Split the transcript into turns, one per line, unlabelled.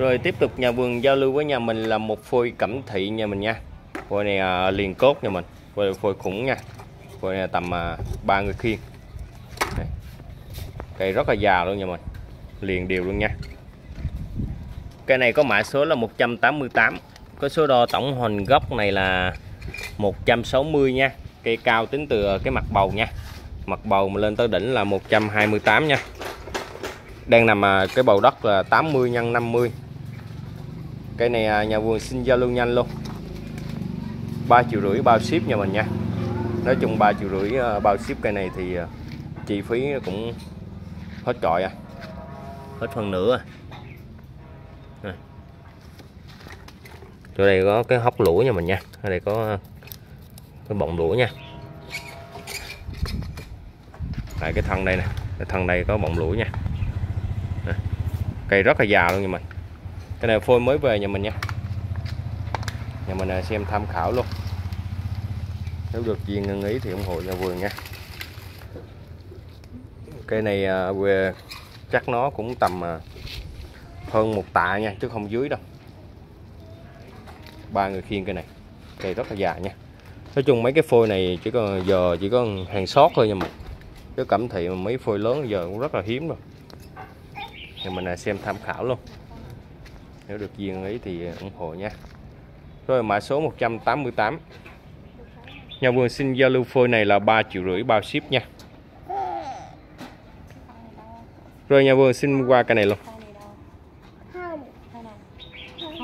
Rồi tiếp tục nhà vườn giao lưu với nhà mình là một phôi Cẩm Thị nhà mình nha. Phôi này liền cốt nhà mình, phôi khủng nha. Phôi này tầm 3 người khiêng. Đây. Cây rất là già luôn nhà mình, liền đều luôn nha. Cây này có mã số là 188, có số đo tổng hoành gốc này là 160 nha. Cây cao tính từ cái mặt bầu nha, mặt bầu mà lên tới đỉnh là 128 nha. Đang nằm cái bầu đất là 80 x 50. Cây này nhà vườn xin giao lưu nhanh luôn, 3,5 triệu bao ship nhà mình nha. Nói chung 3,5 triệu bao ship. Cây này thì chi phí cũng hết trọi hết phần nửa. Chỗ đây có cái hốc lũa nha mình nha, ở đây có cái bọng lũa nha. Tại cái thân đây nè, cái thân đây có bọng lũa nha. Cây rất là già luôn nha mình. Cái này phôi mới về nhà mình nha, nhà mình xem tham khảo luôn. Nếu được gì ngân ý thì ủng hộ nhà vườn nha. Cây này về chắc nó cũng tầm hơn 1 tạ nha, chứ không dưới đâu. 3 người khiêng cây này, cây rất là già nha. Nói chung mấy cái phôi này chỉ có hàng sót thôi nha mình, chứ Cẩm Thị mà mấy phôi lớn giờ cũng rất là hiếm rồi. Nhà mình xem tham khảo luôn, nếu được duyên ý thì ủng hộ nha. Rồi mã số 188, nhà vườn xin giao lưu phôi này là 3,5 triệu bao ship nha. Rồi nhà vườn xin qua cây này luôn.